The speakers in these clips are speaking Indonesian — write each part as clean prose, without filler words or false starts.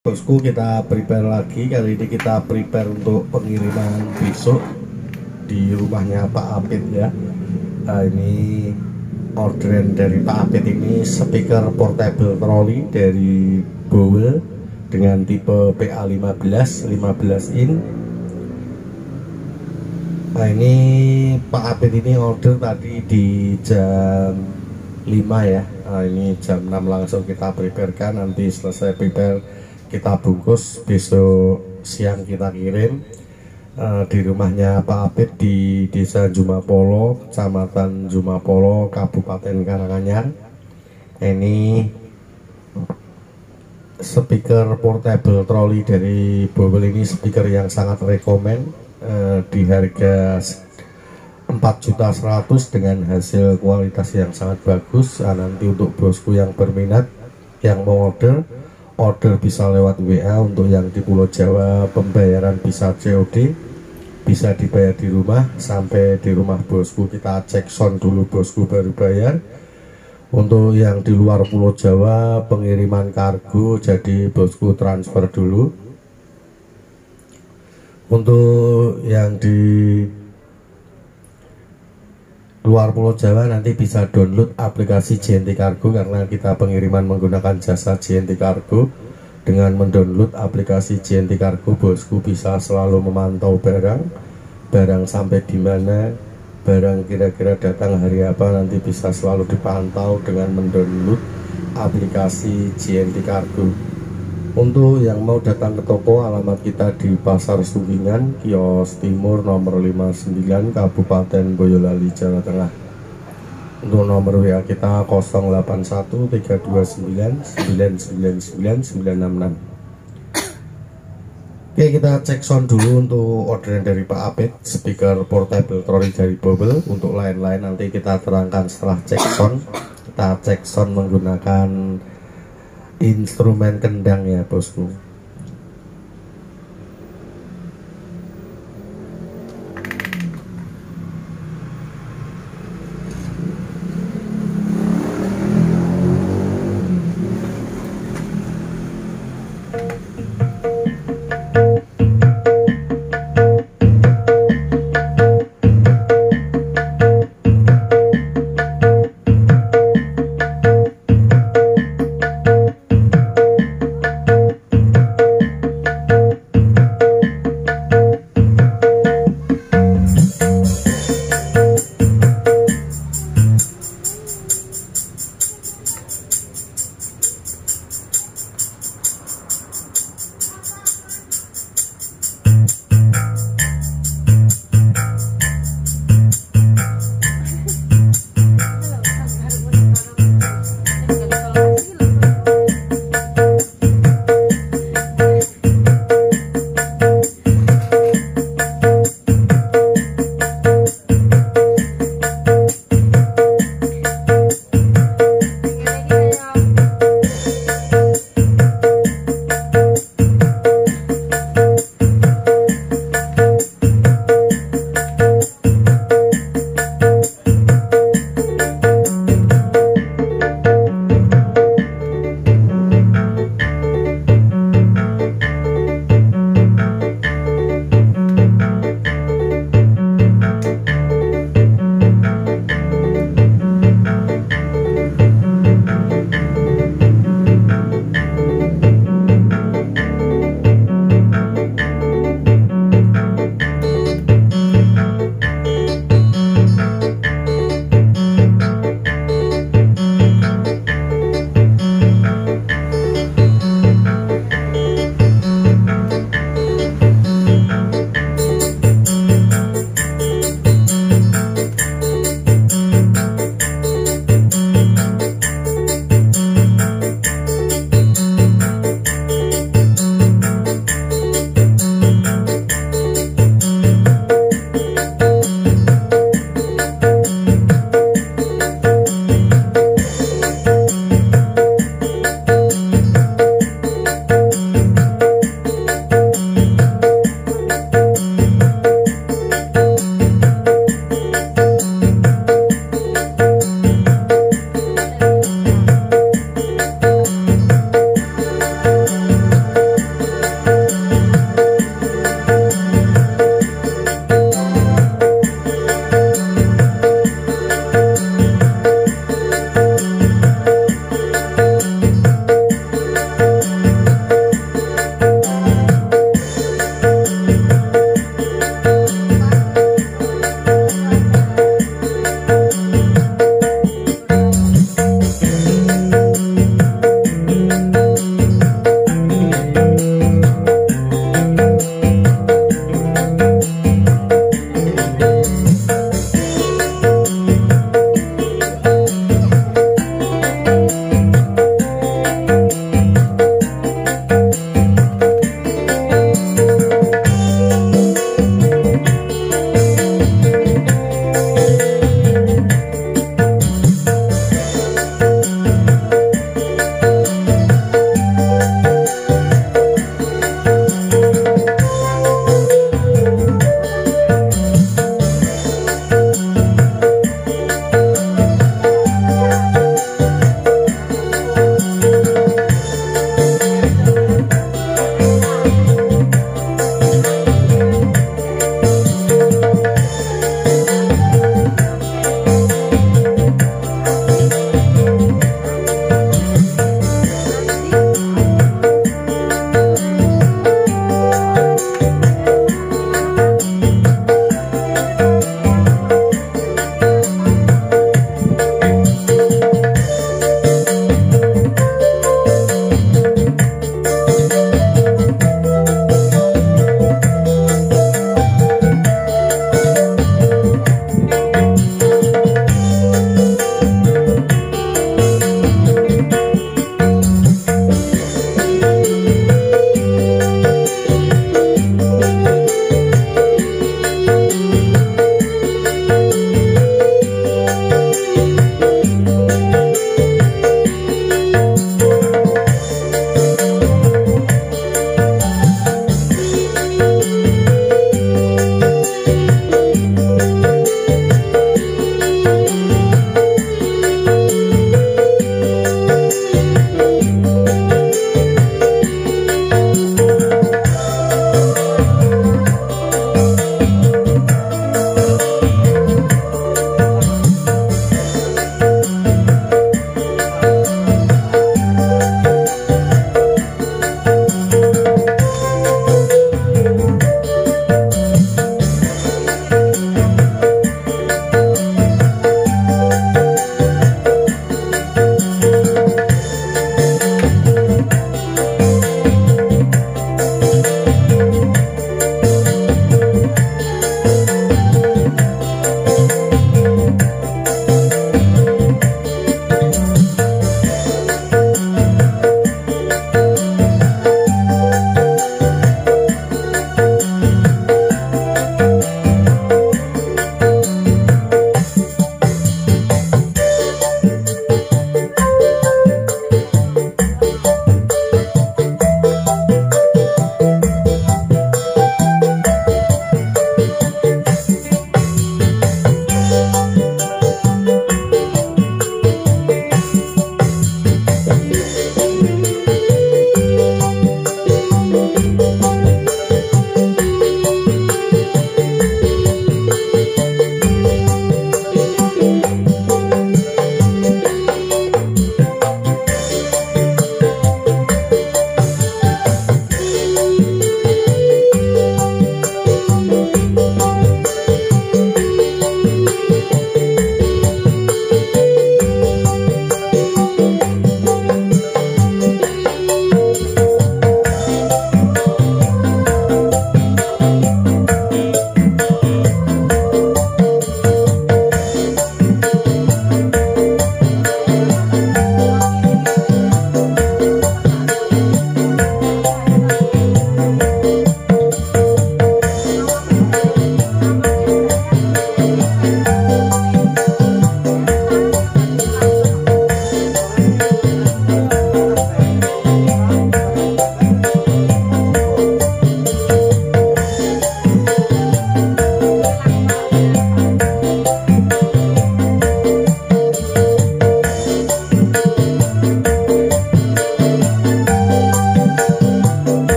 Bosku, kita prepare lagi. Kali ini kita prepare untuk pengiriman besok di rumahnya Pak Apit ya. Nah, ini orderan dari Pak Apit ini speaker portable trolley dari Bowel dengan tipe PA15 15 in. Nah, ini Pak Apit ini order tadi di jam 5 ya. Nah, ini jam 6 langsung kita preparekan. Nanti selesai prepare kita bungkus, besok siang kita kirim di rumahnya Pak Apit di Desa Jumapolo, Kecamatan Jumapolo, Kabupaten Karanganyar. Ini speaker portable trolley dari Bowel ini speaker yang sangat rekomend di harga 4.100.000 dengan hasil kualitas yang sangat bagus. Nanti untuk bosku yang berminat, yang mau order bisa lewat WA. Untuk yang di Pulau Jawa pembayaran bisa COD, bisa dibayar di rumah. Sampai di rumah bosku kita cek sound dulu bosku, baru bayar. Untuk yang di luar Pulau Jawa pengiriman kargo, jadi bosku transfer dulu. Untuk yang di luar Pulau Jawa nanti bisa download aplikasi JNT Cargo, karena kita pengiriman menggunakan jasa JNT Cargo. Dengan mendownload aplikasi JNT Cargo, bosku bisa selalu memantau barang sampai di mana, barang kira-kira datang hari apa, nanti bisa selalu dipantau dengan mendownload aplikasi JNT Cargo. Untuk yang mau datang ke toko, alamat kita di Pasar Sunggingan, Kios Timur nomor 59, Kabupaten Boyolali, Jawa Tengah. Untuk nomor WA kita 081329999966. Oke, kita cek sound dulu untuk orderan dari Pak Apit, speaker portable trolley dari Bowel. Untuk lain-lain nanti kita terangkan setelah cek sound. Kita cek sound menggunakan instrumen kendang ya bosku.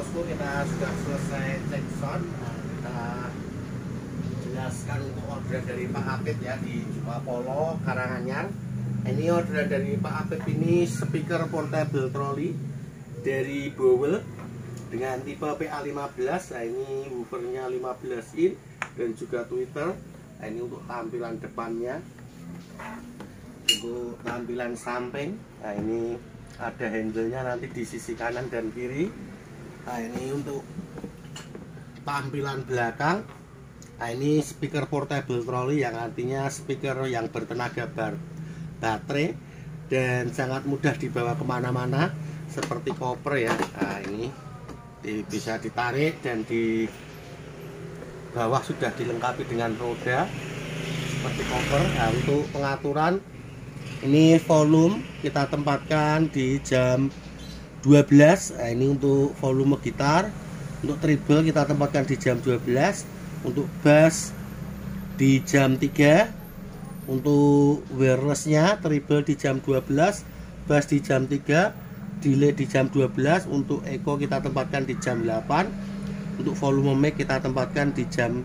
bosku, kita sudah selesai cek sound. Nah, kita jelaskan untuk orderan dari Pak Apit ya di Juma Polo Karanganyar. Ini orderan dari Pak Apit ini speaker portable trolley dari Bowel dengan tipe PA15. Nah, ini woofernya 15 in dan juga tweeter. Nah, ini untuk tampilan depannya. Untuk tampilan samping, nah ini ada handle-nya nanti di sisi kanan dan kiri. Nah, ini untuk tampilan belakang. Nah, ini speaker portable trolley yang artinya speaker yang bertenaga baterai dan sangat mudah dibawa kemana-mana seperti koper ya. Nah, ini bisa ditarik dan di bawah sudah dilengkapi dengan roda seperti koper. Nah, untuk pengaturan ini volume kita tempatkan di jam 12. Nah, ini untuk volume gitar. Untuk treble kita tempatkan di jam 12. Untuk bass di jam 3. Untuk wirelessnya treble di jam 12, bass di jam 3, delay di jam 12. Untuk echo kita tempatkan di jam 8. Untuk volume mic kita tempatkan di jam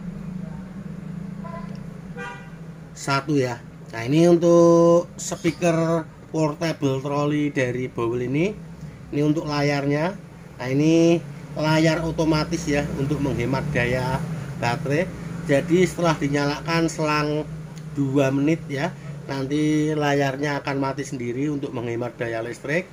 1 ya. Nah, ini untuk speaker portable trolley dari Bowel ini. Ini untuk layarnya. Nah, ini layar otomatis ya untuk menghemat daya baterai. Jadi setelah dinyalakan selang 2 menit ya, nanti layarnya akan mati sendiri untuk menghemat daya listrik.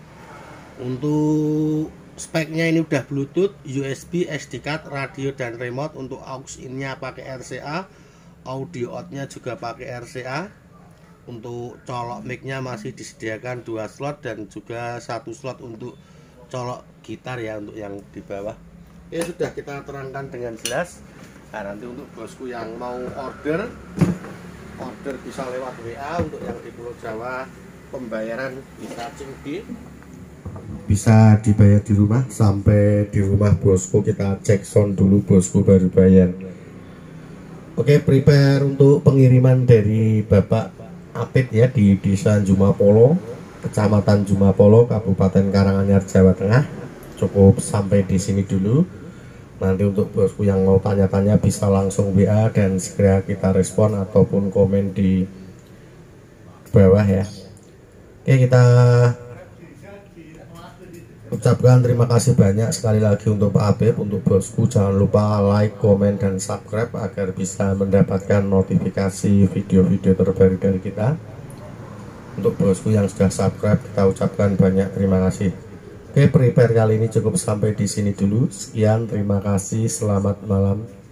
Untuk speknya ini udah Bluetooth, USB, SD card, radio dan remote. Untuk aux in-nya pakai RCA, audio out-nya juga pakai RCA. Untuk colok mic-nya masih disediakan 2 slot dan juga 1 slot untuk colok gitar ya untuk yang di bawah. Ini sudah kita terangkan dengan jelas. Nah, nanti untuk bosku yang mau order bisa lewat WA. Untuk yang di Pulau Jawa pembayaran bisa COD, bisa dibayar di rumah. Sampai di rumah bosku kita cek sound dulu, bosku baru bayar. Oke, prepare untuk pengiriman dari Bapak Apit ya di Desa Juma Polo, Kecamatan Juma Polo, Kabupaten Karanganyar, Jawa Tengah. Cukup sampai di sini dulu. Nanti untuk bosku yang mau tanya-tanya bisa langsung WA dan segera kita respon ataupun komen di bawah ya. Oke, kita ucapkan terima kasih banyak sekali lagi untuk Pak Apit. Untuk bosku jangan lupa like, komen, dan subscribe agar bisa mendapatkan notifikasi video-video terbaru dari kita. Untuk bosku yang sudah subscribe kita ucapkan banyak terima kasih. Oke, prepare kali ini cukup sampai di sini dulu. Sekian, terima kasih, selamat malam.